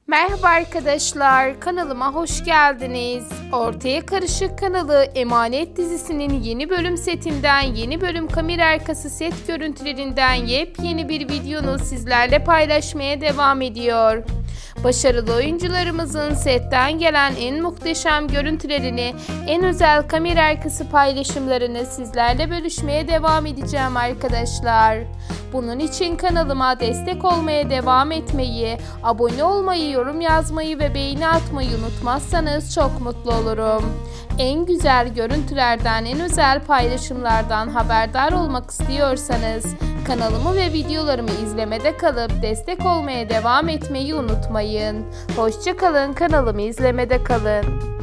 Merhaba arkadaşlar, kanalıma hoş geldiniz. Ortaya Karışık kanalı Emanet dizisinin yeni bölüm setinden, yeni bölüm kamera arkası set görüntülerinden yepyeni bir videonu sizlerle paylaşmaya devam ediyor. Başarılı oyuncularımızın setten gelen en muhteşem görüntülerini, en özel kamera arkası paylaşımlarını sizlerle bölüşmeye devam edeceğim arkadaşlar. Bunun için kanalıma destek olmaya devam etmeyi, abone olmayı, yorum yazmayı ve beğeni atmayı unutmazsanız çok mutlu olurum. En güzel görüntülerden, en özel paylaşımlardan haberdar olmak istiyorsanız kanalımı ve videolarımı izlemede kalıp destek olmaya devam etmeyi unutmayın. Hoşça kalın, kanalımı izlemede kalın.